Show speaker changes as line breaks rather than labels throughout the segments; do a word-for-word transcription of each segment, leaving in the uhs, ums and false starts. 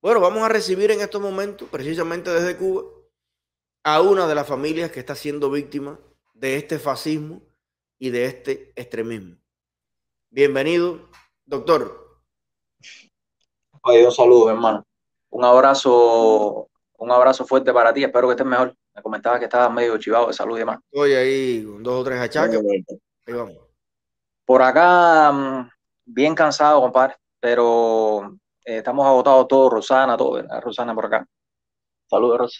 Bueno, vamos a recibir en estos momentos, precisamente desde Cuba, a una de las familias que está siendo víctima de este fascismo y de este extremismo. Bienvenido, doctor.
Oye, un saludo, mi hermano. Un abrazo, un abrazo fuerte para ti. Espero que estés mejor. Me comentabas que estabas medio chivado de salud y demás.
Estoy ahí con dos o tres achaques.
Eh,
Ahí vamos.
por acá, mm, bien cansado, compadre, pero eh, estamos agotados todos. Rosana, todo, ¿verdad? Rosana por acá. Saludos, Rosa.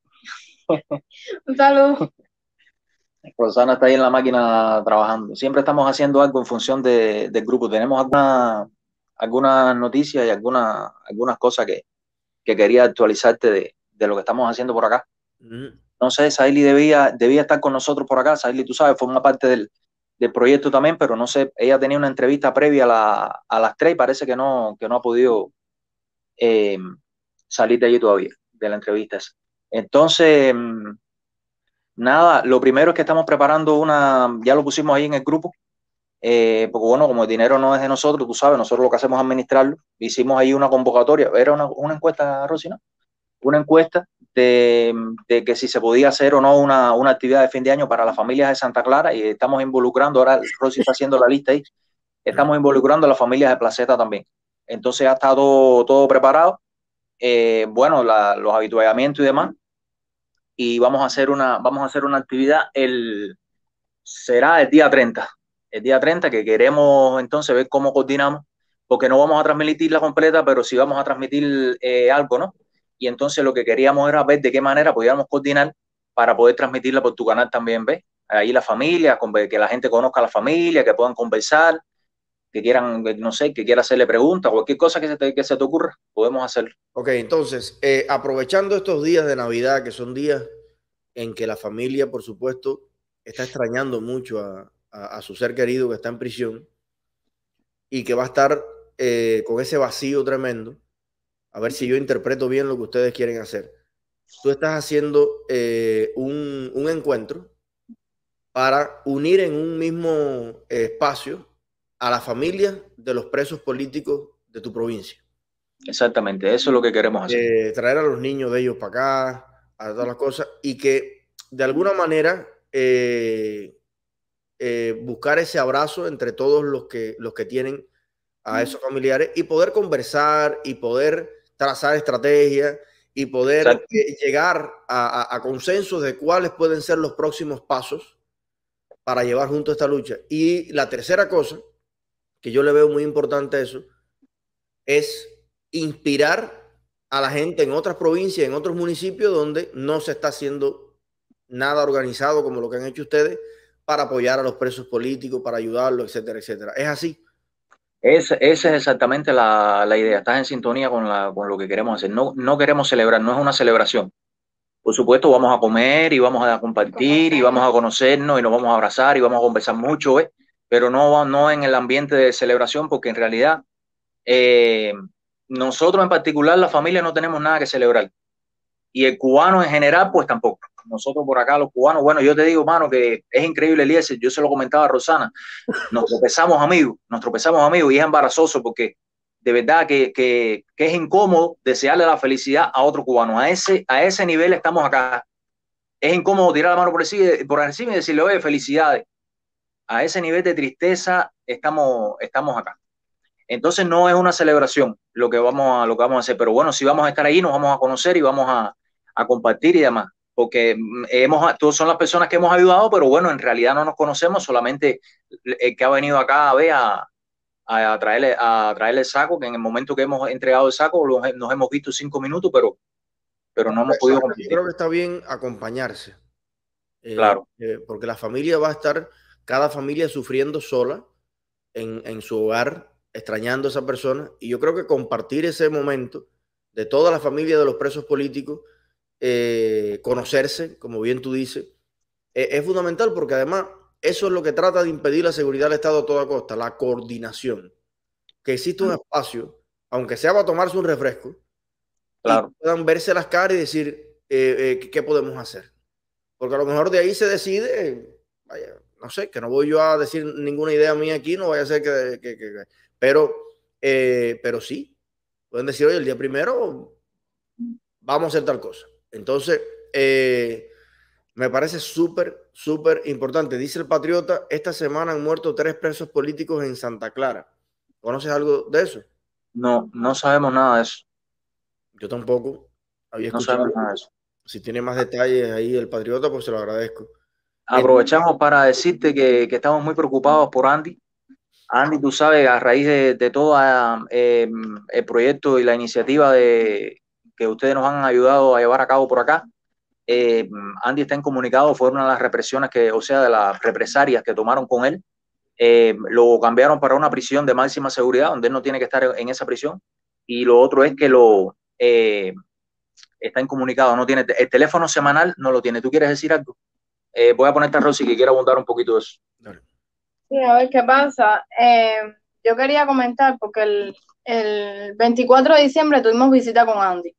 Un saludo. Rosana está ahí en la máquina trabajando. Siempre estamos haciendo algo en función de, del grupo. Tenemos alguna, algunas noticias y alguna, algunas cosas que, que quería actualizarte de, de lo que estamos haciendo por acá.
Mm.
No sé, Saily debía, debía estar con nosotros por acá. Saily, tú sabes, forma parte del, del proyecto también, pero no sé, ella tenía una entrevista previa a, la, a las tres y parece que no, que no ha podido eh, salir de allí todavía, de la entrevista esa. Entonces, mm, nada, lo primero es que estamos preparando una, ya lo pusimos ahí en el grupo, eh, porque bueno, como el dinero no es de nosotros, tú sabes, nosotros lo que hacemos es administrarlo. Hicimos ahí una convocatoria, era una, una encuesta, Rosy, ¿no? Una encuesta de, de, que si se podía hacer o no una, una actividad de fin de año para las familias de Santa Clara, y estamos involucrando, ahora Rosy está haciendo la lista ahí, estamos involucrando a las familias de Placeta también. Entonces ya está todo, todo preparado, eh, bueno, la, los habituallamientos y demás, y vamos a hacer una, vamos a hacer una actividad, el, será el día treinta, el día treinta que queremos entonces ver cómo coordinamos, porque no vamos a transmitirla completa, pero sí vamos a transmitir eh, algo, ¿no? Y entonces lo que queríamos era ver de qué manera podíamos coordinar para poder transmitirla por tu canal también, ¿ves? Ahí la familia, que la gente conozca a la familia, que puedan conversar, que quieran, no sé, que quiera hacerle preguntas, cualquier cosa que se te, que se te ocurra, podemos hacerlo.
Ok, entonces, eh, aprovechando estos días de Navidad, que son días en que la familia, por supuesto, está extrañando mucho a, a, a su ser querido que está en prisión y que va a estar eh, con ese vacío tremendo, a ver si yo interpreto bien lo que ustedes quieren hacer. Tú estás haciendo eh, un, un encuentro para unir en un mismo eh, espacio a la familia de los presos políticos de tu provincia.
Exactamente, eso es lo que queremos hacer.
Eh, traer a los niños de ellos para acá, a todas las cosas, y que de alguna manera eh, eh, buscar ese abrazo entre todos los que, los que tienen a esos familiares y poder conversar y poder trazar estrategias y poder
Exacto.
eh, llegar a, a, a consensos de cuáles pueden ser los próximos pasos para llevar junto esta lucha. Y la tercera cosa, que yo le veo muy importante a eso, es inspirar a la gente en otras provincias, en otros municipios donde no se está haciendo nada organizado como lo que han hecho ustedes para apoyar a los presos políticos, para ayudarlos, etcétera, etcétera. Es así.
Es, esa es exactamente la, la idea. Estás en sintonía con, la, con lo que queremos hacer. No, no queremos celebrar, no es una celebración. Por supuesto, vamos a comer y vamos a compartir y vamos a conocernos y nos vamos a abrazar y vamos a conversar mucho, ¿eh? Pero no, no en el ambiente de celebración, porque en realidad eh, nosotros en particular, la familia, no tenemos nada que celebrar. Y el cubano en general, pues tampoco. Nosotros por acá, los cubanos, bueno, yo te digo, mano, que es increíble, Eliezer, yo se lo comentaba a Rosana, nos tropezamos amigos, nos tropezamos amigos y es embarazoso porque de verdad que, que, que es incómodo desearle la felicidad a otro cubano. A ese, a ese nivel estamos acá. Es incómodo tirar la mano por encima, por encima y decirle, oye, felicidades. A ese nivel de tristeza estamos, estamos acá. Entonces no es una celebración lo que vamos a, lo que vamos a hacer, pero bueno, si vamos a estar ahí, nos vamos a conocer y vamos a, a compartir y demás, porque hemos, todos son las personas que hemos ayudado, pero bueno, en realidad no nos conocemos, solamente el que ha venido acá a ver a, a, traerle, a traerle el saco, que en el momento que hemos entregado el saco lo, nos hemos visto cinco minutos, pero, pero no hemos podido
Yo
compartir.
creo que está bien acompañarse, eh,
Claro,
eh, porque la familia va a estar, cada familia sufriendo sola en, en su hogar, extrañando a esa persona, y yo creo que compartir ese momento de toda la familia de los presos políticos, eh, conocerse, como bien tú dices, eh, es fundamental porque además eso es lo que trata de impedir la seguridad del Estado a toda costa, la coordinación, que existe un espacio, aunque sea para tomarse un refresco, y
claro.
puedan verse las caras y decir eh, eh, qué podemos hacer. Porque a lo mejor de ahí se decide, eh, vaya, no sé, que no voy yo a decir ninguna idea mía aquí, no vaya a ser que... que, que pero, eh, pero sí. Pueden decir, oye, el día primero vamos a hacer tal cosa. Entonces, eh, me parece súper, súper importante. Dice el Patriota, esta semana han muerto tres presos políticos en Santa Clara. ¿Conoces algo de eso?
No, no sabemos nada de eso.
Yo tampoco había
No
escuchado.
sabemos nada de eso.
Si tiene más detalles ahí el Patriota, pues se lo agradezco.
Aprovechamos para decirte que, que estamos muy preocupados por Andy. Andy, tú sabes, a raíz de, de todo eh, el proyecto y la iniciativa de, que ustedes nos han ayudado a llevar a cabo por acá, eh, Andy está incomunicado, fue una de las represiones que, o sea, de las represalias que tomaron con él. Eh, lo cambiaron para una prisión de máxima seguridad, donde él no tiene que estar en esa prisión. Y lo otro es que lo eh, está incomunicado, no tiene el teléfono semanal, no lo tiene. ¿Tú quieres decir algo? Eh, voy a ponerte a Rosy que quiere abundar un poquito de eso.
Dale.
Sí, a ver qué pasa. Eh, yo quería comentar porque el, el veinticuatro de diciembre tuvimos visita con Andy.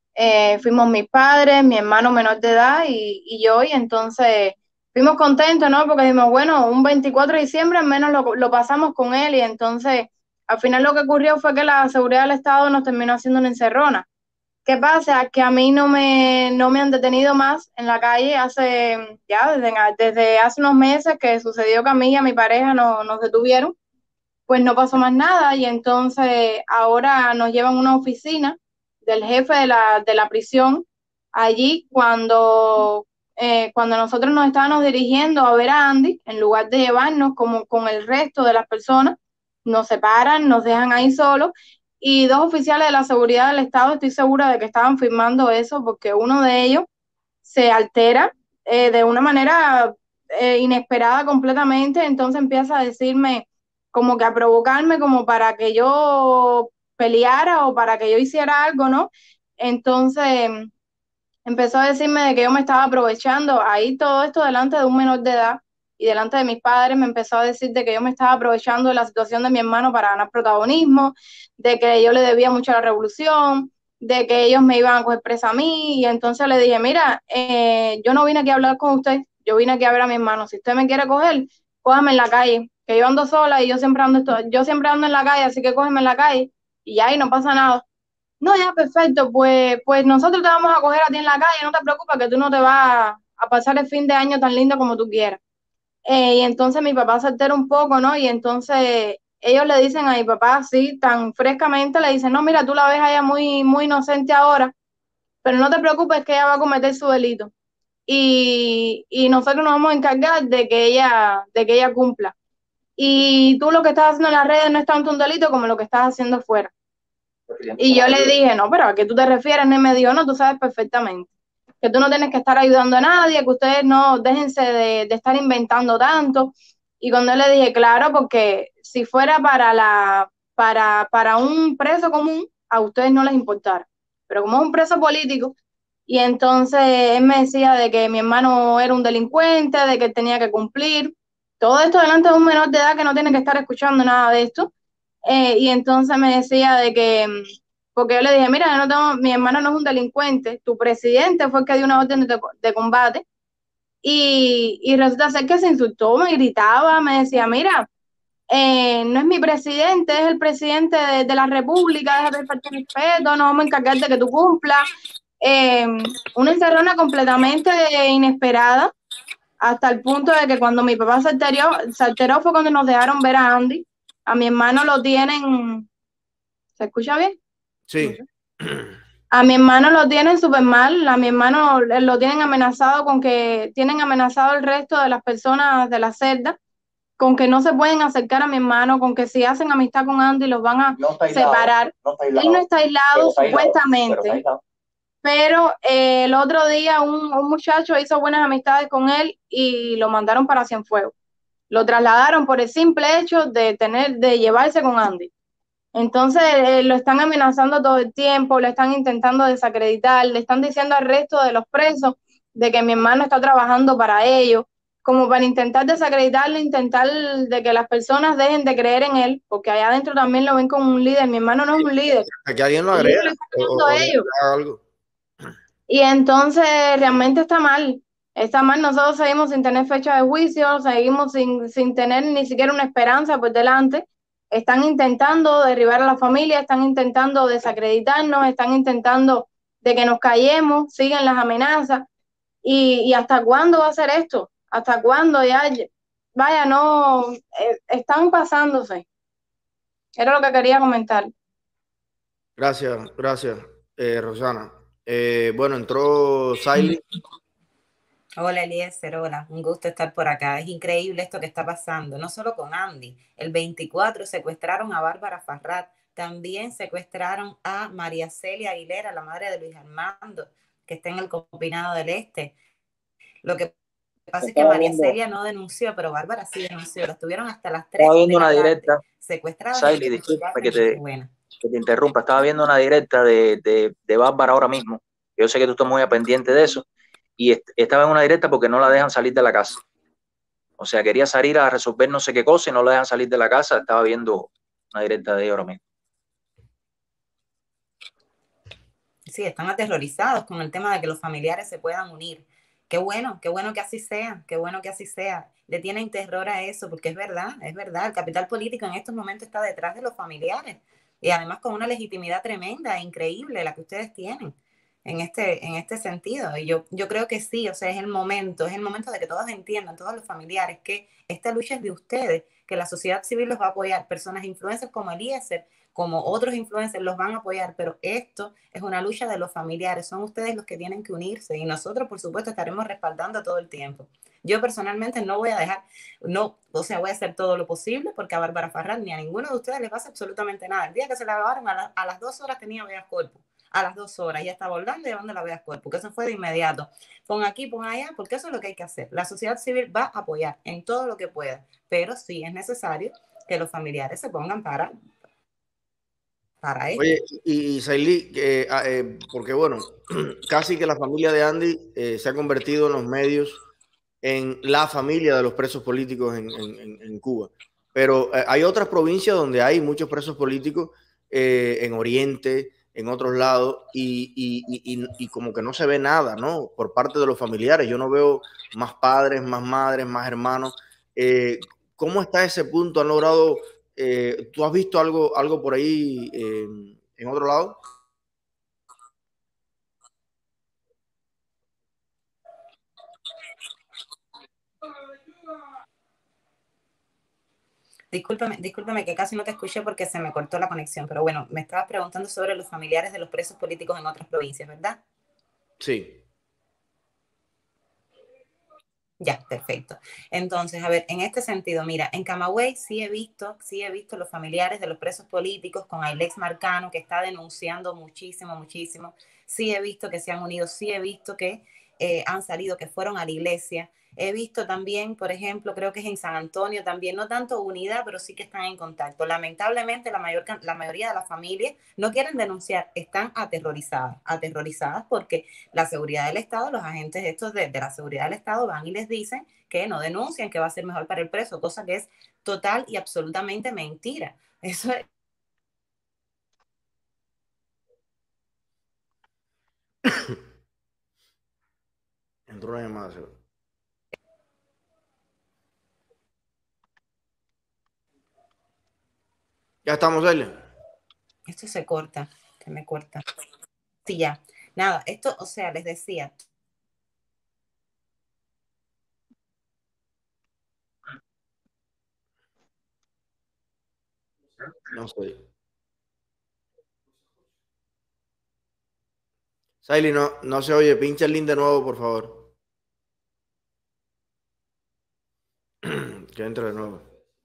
Eh, fuimos mis padres, mi hermano menor de edad y, y yo, y entonces fuimos contentos, ¿no? Porque dijimos, bueno, un veinticuatro de diciembre al menos lo, lo pasamos con él, y entonces al final lo que ocurrió fue que la seguridad del Estado nos terminó haciendo una encerrona. ¿Qué pasa? Que a mí no me, no me han detenido más en la calle hace, ya, desde, desde hace unos meses que sucedió que a mí y a mi pareja no, nos detuvieron, pues no pasó más nada, y entonces ahora nos llevan a una oficina del jefe de la, de la prisión. Allí cuando, eh, cuando nosotros nos estábamos dirigiendo a ver a Andy, en lugar de llevarnos como con el resto de las personas, nos separan, nos dejan ahí solos, y dos oficiales de la seguridad del Estado, estoy segura de que estaban firmando eso, porque uno de ellos se altera eh, de una manera eh, inesperada completamente, entonces empieza a decirme, como que a provocarme, como para que yo peleara o para que yo hiciera algo, ¿no? Entonces empezó a decirme de que yo me estaba aprovechando, ahí todo esto delante de un menor de edad y delante de mis padres. Me empezó a decir de que yo me estaba aprovechando de la situación de mi hermano para ganar protagonismo, de que yo le debía mucho a la revolución, de que ellos me iban a coger presa a mí, y entonces le dije, mira, eh, yo no vine aquí a hablar con usted, yo vine aquí a ver a mi hermano. Si usted me quiere coger, cójame en la calle, que yo ando sola y yo siempre ando, yo siempre ando en la calle, así que cógeme en la calle y ya, y no pasa nada. No, ya, perfecto, pues, pues nosotros te vamos a coger a ti en la calle, no te preocupes que tú no te vas a pasar el fin de año tan lindo como tú quieras. Eh, y entonces mi papá se altera un poco, ¿no? Y entonces ellos le dicen a mi papá así, tan frescamente, le dicen, no, mira, tú la ves a ella muy, muy inocente ahora, pero no te preocupes que ella va a cometer su delito. Y, y nosotros nos vamos a encargar de que ella, de que ella cumpla. Y tú lo que estás haciendo en las redes no es tanto un delito como lo que estás haciendo fuera. Y yo le dije, no, pero ¿a qué tú te refieres? Y me dijo, no, tú sabes perfectamente que tú no tienes que estar ayudando a nadie, que ustedes no, déjense de, de estar inventando tanto. Y cuando le dije, claro, porque si fuera para, la, para, para un preso común, a ustedes no les importara. Pero como es un preso político, y entonces él me decía de que mi hermano era un delincuente, de que él tenía que cumplir. Todo esto delante de un menor de edad que no tiene que estar escuchando nada de esto. Eh, y entonces me decía de que, porque yo le dije, mira, yo no tengo, mi hermano no es un delincuente, tu presidente fue el que dio una orden de, de combate, y, y resulta ser que se insultó, me gritaba, me decía, mira, eh, no es mi presidente, es el presidente de, de la república, déjate de faltar respeto, no vamos a encargar de que tú cumplas. Eh, una encerrona completamente inesperada, hasta el punto de que cuando mi papá se alteró, se alteró fue cuando nos dejaron ver a Andy. A mi hermano lo tienen, ¿se escucha bien?
Sí.
A mi hermano lo tienen súper mal, a mi hermano lo tienen amenazado con que, tienen amenazado el resto de las personas de la celda, con que no se pueden acercar a mi hermano, con que si hacen amistad con Andy los van a no separar. No Él no está aislado, está supuestamente, aislado, pero, pero eh, el otro día un, un muchacho hizo buenas amistades con él y lo mandaron para Cienfuegos. Lo trasladaron por el simple hecho de tener, de llevarse con Andy. Entonces eh, lo están amenazando todo el tiempo, le están intentando desacreditar, le están diciendo al resto de los presos de que mi hermano está trabajando para ellos, como para intentar desacreditarlo, intentar de que las personas dejen de creer en él, porque allá adentro también lo ven como un líder. Mi hermano no es un líder.
Que alguien lo agrega. O, o,
ellos. Algo. Y entonces realmente está mal. Está mal, nosotros seguimos sin tener fecha de juicio, seguimos sin, sin tener ni siquiera una esperanza por delante. están intentando derribar a la familia, están intentando desacreditarnos, están intentando de que nos callemos, siguen las amenazas. ¿Y, y hasta cuándo va a ser esto? ¿Hasta cuándo ya? Vaya, no, eh, están pasándose. Era lo que quería comentar.
Gracias, gracias, eh, Rosana. Eh, bueno, entró Saily.
Hola Eliezer, hola, un gusto estar por acá. Es increíble esto que está pasando, no solo con Andy. El veinticuatro secuestraron a Bárbara Farrat, también secuestraron a María Celia Aguilera, la madre de Luis Armando, que está en el Combinado del Este. Lo que pasa es que María Celia no denunció, pero Bárbara sí denunció. Las tuvieron hasta las tres
Estaba
de
viendo
la
una
tarde
directa,
secuestradas.
Saily, disculpa que te, que te interrumpa. Estaba viendo una directa de, de, de Bárbara ahora mismo. Yo sé que tú estás muy pendiente de eso. Y est estaba en una directa porque no la dejan salir de la casa. O sea, quería salir a resolver no sé qué cosa y no la dejan salir de la casa. Estaba viendo una directa de ella ahora mismo.
Sí, están aterrorizados con el tema de que los familiares se puedan unir. Qué bueno, qué bueno que así sea, qué bueno que así sea. Le tienen terror a eso, porque es verdad, es verdad. El capital político en estos momentos está detrás de los familiares y además con una legitimidad tremenda e increíble la que ustedes tienen en este, en este sentido. Y yo, yo creo que sí, o sea, es el momento, es el momento de que todos entiendan, todos los familiares, que esta lucha es de ustedes, que la sociedad civil los va a apoyar, personas influencers como Eliezer, como otros influencers los van a apoyar, pero esto es una lucha de los familiares, son ustedes los que tienen que unirse y nosotros, por supuesto, estaremos respaldando todo el tiempo. Yo personalmente no voy a dejar, no, o sea, voy a hacer todo lo posible porque a Bárbara Farrat ni a ninguno de ustedes les pasa absolutamente nada. El día que se la llevaron, a, la, a las dos horas tenía habeas corpus, a las dos horas ya estaba volando y llevando la habeas corpus, porque eso fue de inmediato. Pon aquí, pon allá, porque eso es lo que hay que hacer. La sociedad civil va a apoyar en todo lo que pueda, pero sí es necesario que los familiares se pongan para... Para esto.
Oye, y, y Saily, eh, eh, porque bueno, casi que la familia de Andy eh, se ha convertido en los medios en la familia de los presos políticos en, en, en Cuba. Pero eh, hay otras provincias donde hay muchos presos políticos, eh, en Oriente, en otros lados, y, y, y, y como que no se ve nada, ¿no? Por parte de los familiares. Yo no veo más padres, más madres, más hermanos. Eh, ¿Cómo está ese punto? ¿Han logrado... Eh, ¿tú has visto algo, algo por ahí eh, en otro lado?
Discúlpame, discúlpame que casi no te escuché porque se me cortó la conexión, pero bueno, me estabas preguntando sobre los familiares de los presos políticos en otras provincias, ¿verdad?
Sí.
Ya, perfecto. Entonces, a ver, en este sentido, mira, en Camagüey sí he visto, sí he visto los familiares de los presos políticos con Ailex Marcano, que está denunciando muchísimo, muchísimo. Sí he visto que se han unido, sí he visto que eh, han salido, que fueron a la iglesia. He visto también, por ejemplo, creo que es en San Antonio también, no tanto unidad, pero sí que están en contacto. Lamentablemente, la, mayor, la mayoría de las familias no quieren denunciar, están aterrorizadas, aterrorizadas porque la seguridad del Estado, los agentes estos de, de la seguridad del Estado van y les dicen que no denuncien, que va a ser mejor para el preso, cosa que es total y absolutamente mentira. Eso es...
Entró una llamada. Ya estamos, Elia.
Esto se corta, se me corta. Sí, ya. Nada, esto, o sea, les decía.
No sé. Saily, no, no se oye. Pincha el link de nuevo, por favor. Que entre de nuevo.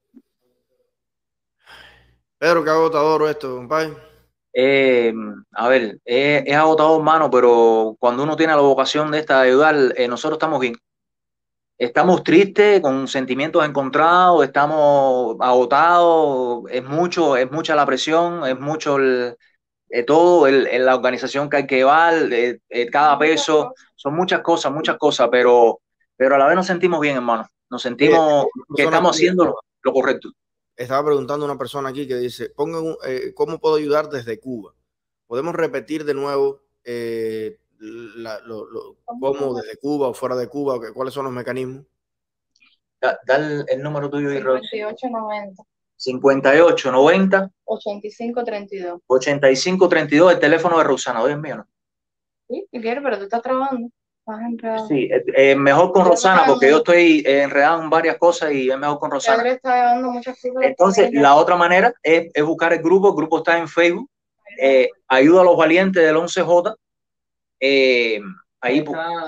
Pedro, qué agotador esto, compadre.
Eh, a ver, es, es agotador, hermano, pero cuando uno tiene la vocación de esta de ayudar, eh, nosotros estamos bien. Estamos tristes, con sentimientos encontrados, estamos agotados, es mucho, es mucha la presión, es mucho el, eh, todo, el, el- la organización que hay que llevar, eh, eh, cada peso, son muchas cosas, muchas cosas, pero, pero a la vez nos sentimos bien, hermano. Nos
Oye,
sentimos que estamos
aquí,
haciendo lo, lo correcto.
estaba preguntando a una persona aquí que dice, pongan un, eh, ¿cómo puedo ayudar desde Cuba? ¿Podemos repetir de nuevo eh, la, lo, lo, cómo desde Cuba o fuera de Cuba? ¿Cuáles son los mecanismos?
Da, da el, el número tuyo y
cincuenta y ocho noventa.
cincuenta y ocho, noventa,
ochenta y cinco, treinta y dos.
ochenta y cinco, treinta y dos, el teléfono de Roxana. Oye, es mío, ¿no?
Sí, si quieres, pero tú estás trabajando. Estás enredado.
Sí, eh, eh, mejor con Roxana porque yo estoy eh, enredado en varias cosas y es mejor con Roxana.
Está llevando muchas cosas.
Entonces, la otra manera es, es buscar el grupo. El grupo está en Facebook. Eh, ayuda a los valientes del once J. Eh, ahí,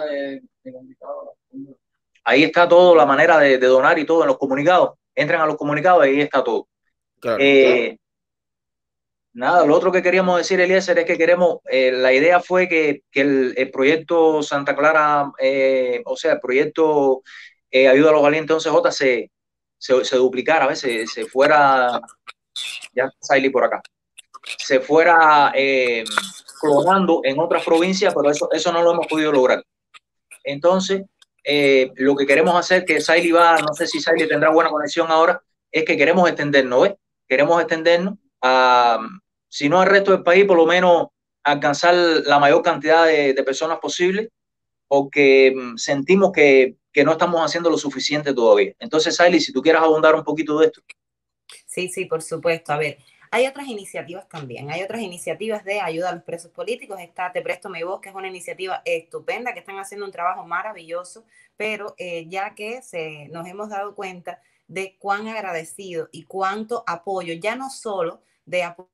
ahí está todo, la manera de, de donar y todo en los comunicados. Entran a los comunicados y ahí está todo.
Claro.
Eh, nada, lo otro que queríamos decir, Eliezer, es que queremos, eh, la idea fue que, que el, el proyecto Santa Clara, eh, o sea, el proyecto eh, Ayuda a los Valientes once J se, se, se duplicara, a veces se fuera, ya Saily por acá, se fuera eh, clonando en otras provincias, pero eso, eso no lo hemos podido lograr. Entonces, eh, lo que queremos hacer, que Saily va, no sé si Saily tendrá buena conexión ahora, es que queremos extendernos, ¿ves? Queremos extendernos a, si no al resto del país, por lo menos alcanzar la mayor cantidad de, de personas posible, porque um, sentimos que, que no estamos haciendo lo suficiente todavía. Entonces, Saily, si tú quieres abundar un poquito de esto.
Sí, sí, por supuesto. A ver, hay otras iniciativas también. Hay otras iniciativas de ayuda a los presos políticos. Está Te Presto Mi Voz, que es una iniciativa estupenda, que están haciendo un trabajo maravilloso, pero eh, ya que se, nos hemos dado cuenta de cuán agradecido y cuánto apoyo, ya no solo de apoyo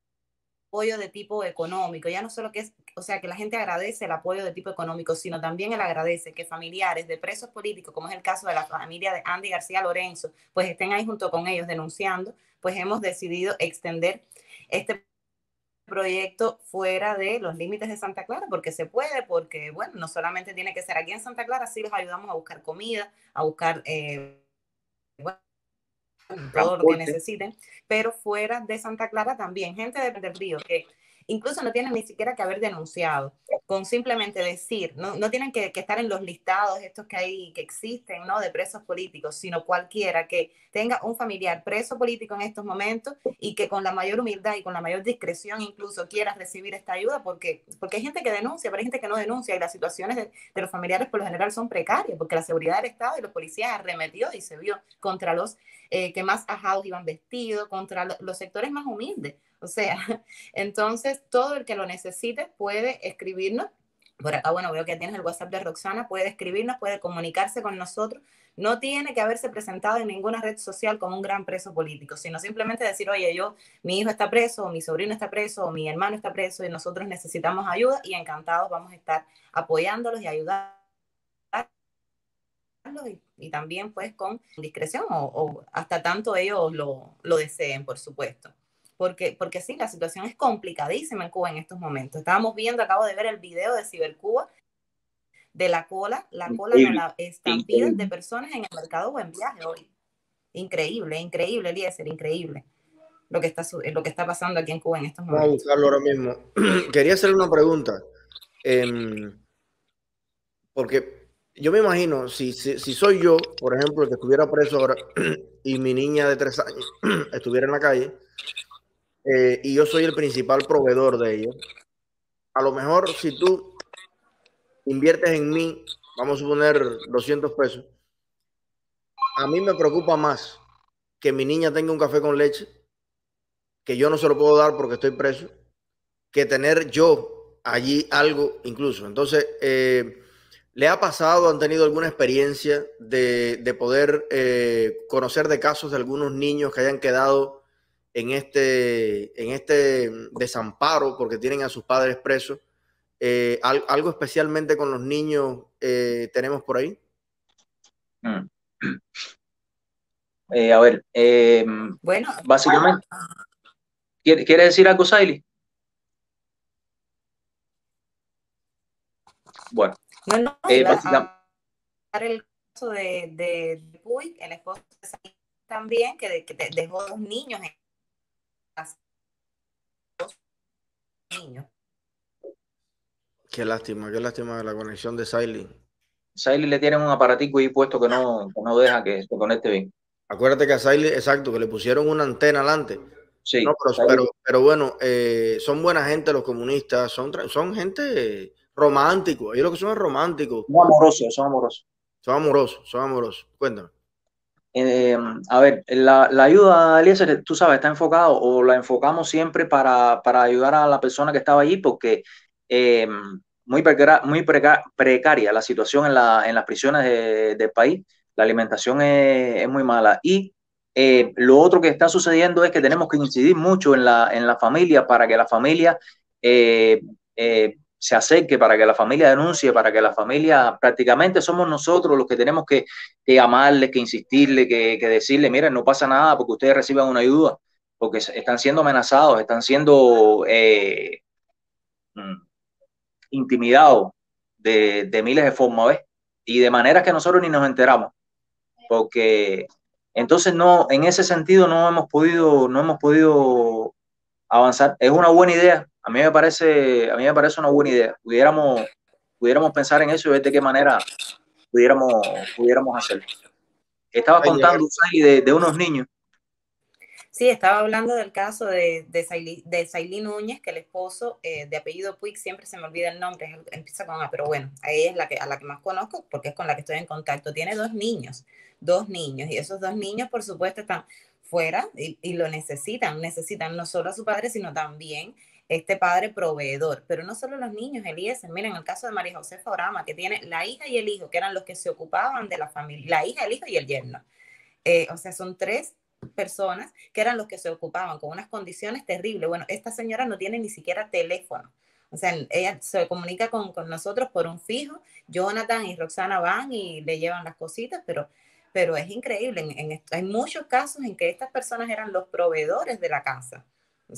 apoyo de tipo económico, ya no solo que es, o sea, que la gente agradece el apoyo de tipo económico, sino también él agradece que familiares de presos políticos, como es el caso de la familia de Andy García Lorenzo, pues estén ahí junto con ellos denunciando. Pues hemos decidido extender este proyecto fuera de los límites de Santa Clara, porque se puede, porque, bueno, no solamente tiene que ser aquí en Santa Clara, sí los ayudamos a buscar comida, a buscar, eh, bueno, todo lo que necesiten, pero fuera de Santa Clara también, gente de, del Río que incluso no tienen ni siquiera que haber denunciado, con simplemente decir, no, no tienen que, que estar en los listados estos que hay, que existen, ¿no?, de presos políticos, sino cualquiera que tenga un familiar preso político en estos momentos y que con la mayor humildad y con la mayor discreción incluso quiera recibir esta ayuda, porque, porque hay gente que denuncia, pero hay gente que no denuncia, y las situaciones de, de los familiares por lo general son precarias, porque la seguridad del Estado y los policías arremetió y se vio contra los eh, que más ajados iban vestidos, contra lo, los sectores más humildes. O sea, entonces todo el que lo necesite puede escribirnos. Por acá, bueno, veo que tienes el WhatsApp de Roxana, puede escribirnos, puede comunicarse con nosotros. No tiene que haberse presentado en ninguna red social como un gran preso político, sino simplemente decir, oye, yo, mi hijo está preso, o mi sobrino está preso, o mi hermano está preso, y nosotros necesitamos ayuda, y encantados vamos a estar apoyándolos y ayudándolos, y, y también pues con discreción, o, o hasta tanto ellos lo, lo deseen, por supuesto. Porque, porque sí, la situación es complicadísima en Cuba en estos momentos. Estábamos viendo, acabo de ver el video de Cibercuba, de la cola, la cola, no, la estampida de personas en el mercado Buen Viaje hoy. Increíble, increíble, Eliezer, increíble lo que está, lo que está pasando aquí en Cuba en estos momentos.
Vamos a buscarlo ahora mismo. Quería hacerle una pregunta. Eh, porque yo me imagino, si, si, si soy yo, por ejemplo, el que estuviera preso ahora y mi niña de tres años estuviera en la calle, eh, y yo soy el principal proveedor de ella, a lo mejor si tú inviertes en mí, vamos a suponer doscientos pesos, a mí me preocupa más que mi niña tenga un café con leche, que yo no se lo puedo dar porque estoy preso, que tener yo allí algo incluso. Entonces, eh, ¿le ha pasado, han tenido alguna experiencia de, de poder eh, conocer de casos de algunos niños que hayan quedado en este, en este desamparo porque tienen a sus padres presos? Eh, al, ¿Algo especialmente con los niños eh, tenemos por ahí?
Mm. Eh, a ver, eh,
bueno,
básicamente, ¿quiere, ¿quiere decir algo, Saily? Bueno,
no, no,
eh,
iba
básicamente,
a dar el caso de, de, de Puy, el esposo de Saily también, que, de, que dejó dos niños en casa. Dos niños.
Qué lástima, qué lástima la conexión de Saily.
Saily le tienen un aparatico ahí puesto que no, que no deja que se conecte bien.
Acuérdate que a Saily, exacto, que le pusieron una antena adelante.
Sí,
no, pero, pero, pero bueno, eh, son buena gente los comunistas, son, son gente románticos, ellos lo que son es románticos.
Son amorosos, son amorosos.
Son amorosos, son amorosos. Cuéntame.
Eh, a ver, la, la ayuda, Eliezer, tú sabes, está enfocado o la enfocamos siempre para, para ayudar a la persona que estaba allí porque eh, muy, preca, muy preca, precaria la situación en, la, en las prisiones de, del país, la alimentación es, es muy mala y eh, lo otro que está sucediendo es que tenemos que incidir mucho en la, en la familia para que la familia eh, eh, se acerque, para que la familia denuncie, para que la familia, prácticamente somos nosotros los que tenemos que que amarles, que insistirle, que, que decirle, miren, no pasa nada porque ustedes reciban una ayuda, porque están siendo amenazados, están siendo eh, intimidados de, de miles de formas, ¿ves? Y de maneras que nosotros ni nos enteramos, porque entonces no, en ese sentido no hemos podido, no hemos podido avanzar. Es una buena idea, a mí me parece, a mí me parece una buena idea. Pudiéramos, pudiéramos pensar en eso y ver de qué manera pudiéramos, pudiéramos hacerlo. Estabas contando, Sally, de, de unos niños.
Sí, estaba hablando del caso de, de, Sailí, de Sailí Núñez, que el esposo eh, de apellido Puig, siempre se me olvida el nombre, empieza con A, pero bueno, a ella es la que, a la que más conozco porque es con la que estoy en contacto. Tiene dos niños, dos niños, y esos dos niños, por supuesto, están fuera y, y lo necesitan, necesitan no solo a su padre, sino también este padre proveedor. Pero no solo los niños, Eliezer, miren el caso de María Josefa Orama, que tiene la hija y el hijo, que eran los que se ocupaban de la familia, la hija, el hijo y el yerno. Eh, o sea, son tres personas que eran los que se ocupaban con unas condiciones terribles. Bueno, esta señora no tiene ni siquiera teléfono. O sea, ella se comunica con, con nosotros por un fijo. Jonathan y Roxana van y le llevan las cositas, pero, pero es increíble. En, en esto, hay muchos casos en que estas personas eran los proveedores de la casa.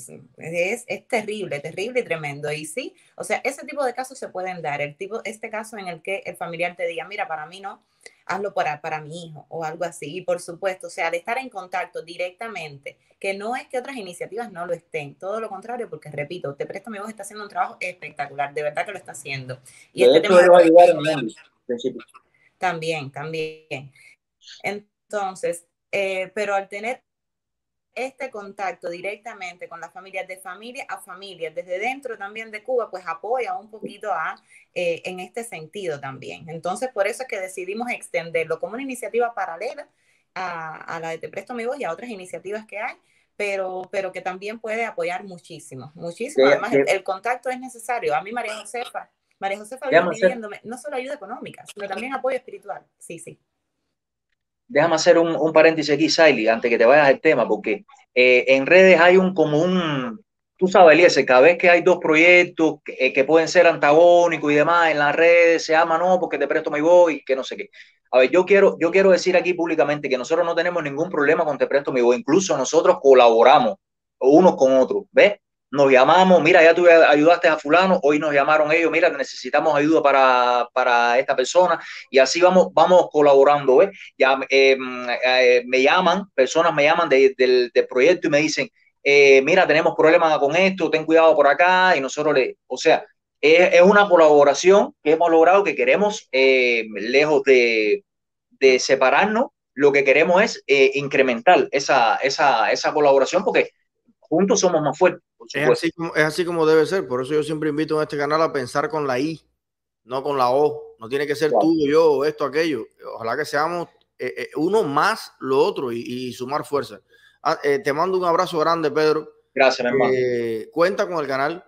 Es, es terrible, terrible y tremendo. Y sí, o sea, ese tipo de casos se pueden dar. El tipo, este caso en el que el familiar te diga, mira, para mí no, hazlo para, para mi hijo o algo así. Y por supuesto, o sea, de estar en contacto directamente, que no es que otras iniciativas no lo estén, todo lo contrario, porque repito, Te Presto Mi Voz está haciendo un trabajo espectacular, de verdad que lo está haciendo. Y
de
este
hecho,
tema
ellos ayudaron en el principio.
También, también. Entonces, eh, pero al tener este contacto directamente con las familias, de familia a familia, desde dentro también de Cuba, pues apoya un poquito a, eh, en este sentido también. Entonces, por eso es que decidimos extenderlo como una iniciativa paralela a, a la de Te Presto Mi Voz y a otras iniciativas que hay, pero, pero que también puede apoyar muchísimo, muchísimo.
De,
Además,
de,
el, el contacto es necesario. A mí, María Josefa, María Josefa viene pidiéndome no solo ayuda económica, sino también apoyo espiritual. Sí, sí.
Déjame hacer un, un paréntesis aquí, Saily, antes que te vayas al tema, porque eh, en redes hay un como un, tú sabes, Eliezer, cada vez que hay dos proyectos que, eh, que pueden ser antagónicos y demás, en las redes se llama, no, porque Te Presto Mi Voz y que no sé qué. A ver, yo quiero, yo quiero decir aquí públicamente que nosotros no tenemos ningún problema con Te Presto Mi Voz, incluso nosotros colaboramos unos con otros, ¿ves? Nos llamamos, mira, ya tú ayudaste a fulano, hoy nos llamaron ellos, mira, necesitamos ayuda para, para esta persona, y así vamos, vamos colaborando, ¿ves? Ya eh, eh, me llaman, personas me llaman de, de, del proyecto y me dicen, eh, mira, tenemos problemas con esto, ten cuidado por acá, y nosotros le, o sea, es, es una colaboración que hemos logrado, que queremos, eh, lejos de, de separarnos, lo que queremos es eh, incrementar esa, esa, esa colaboración, porque juntos somos más fuertes.
Es así, como, es así como debe ser. Por eso yo siempre invito a este canal a pensar con la I, no con la O. No tiene que ser claro. Tú o yo, o esto, aquello. Ojalá que seamos eh, eh, uno más lo otro y, y sumar fuerza. Ah, eh, te mando un abrazo grande, Pedro.
Gracias, mi hermano.
Eh, cuenta con el canal.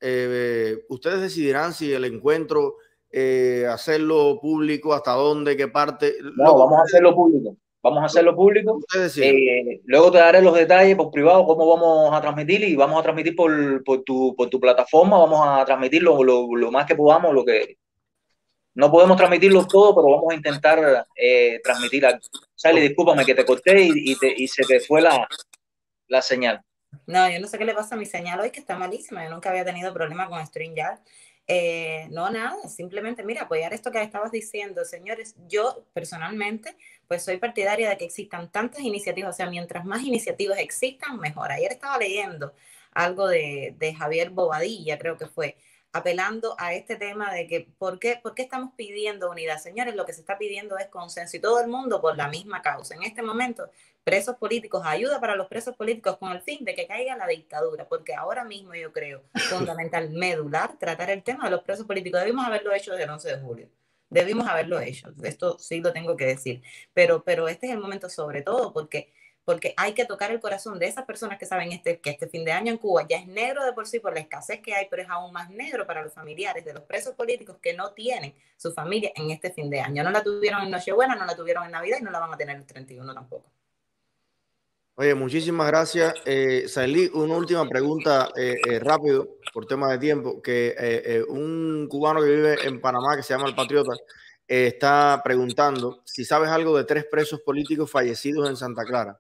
Eh, ustedes decidirán si el encuentro, eh, hacerlo público, hasta dónde, qué parte.
No, vamos a hacerlo público. Vamos a hacerlo público. Eh, luego te daré los detalles por privado, cómo vamos a transmitir, y vamos a transmitir por, por, tu, por tu plataforma. Vamos a transmitir lo, lo, lo más que podamos. Lo que no podemos transmitirlo todo, pero vamos a intentar eh, transmitir algo. Sally, discúlpame que te corté y, y, te, y se te fue la, la señal.
No, yo no sé qué le pasa a mi señal hoy, que está malísima. Yo nunca había tenido problema con StreamYard. Eh, no, nada, simplemente, mira, apoyar esto que estabas diciendo, señores. Yo personalmente, pues soy partidaria de que existan tantas iniciativas, o sea, mientras más iniciativas existan, mejor. Ayer estaba leyendo algo de, de Javier Bobadilla, creo que fue, apelando a este tema de que, ¿por qué, ¿por qué estamos pidiendo unidad? Señores, lo que se está pidiendo es consenso, y todo el mundo por la misma causa. En este momento, presos políticos, ayuda para los presos políticos con el fin de que caiga la dictadura, porque ahora mismo yo creo fundamental, medular, tratar el tema de los presos políticos. Debimos haberlo hecho desde el once de julio. Debimos haberlo hecho, esto sí lo tengo que decir, pero, pero este es el momento sobre todo porque, porque hay que tocar el corazón de esas personas que saben este, que este fin de año en Cuba ya es negro de por sí por la escasez que hay, pero es aún más negro para los familiares de los presos políticos que no tienen su familia en este fin de año. No la tuvieron en Nochebuena, no la tuvieron en Navidad y no la van a tener el treinta y uno tampoco.
Oye, muchísimas gracias. Eh, Sailí, una última pregunta eh, eh, rápido, por tema de tiempo, que eh, eh, un cubano que vive en Panamá, que se llama El Patriota, eh, está preguntando si sabes algo de tres presos políticos fallecidos en Santa Clara.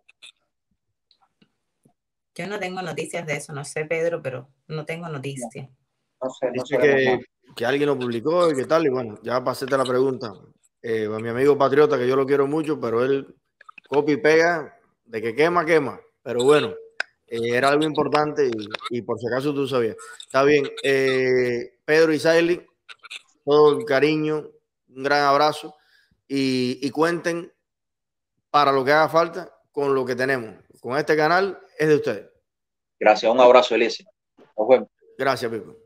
Yo no tengo noticias de eso, no sé, Pedro, pero no tengo noticias.
No sé, no
Dice
sé
que, que alguien lo publicó y qué tal, y bueno, ya para hacerte la pregunta. Eh, a mi amigo Patriota, que yo lo quiero mucho, pero él copia y pega, de que quema, quema. Pero bueno, eh, era algo importante y, y por si acaso tú sabías. Está bien. Eh, Pedro y Saily, todo el cariño, un gran abrazo y, y cuenten para lo que haga falta con lo que tenemos. Con este canal es de ustedes.
Gracias, un abrazo, Elise. Nos vemos.
Gracias, Pipo.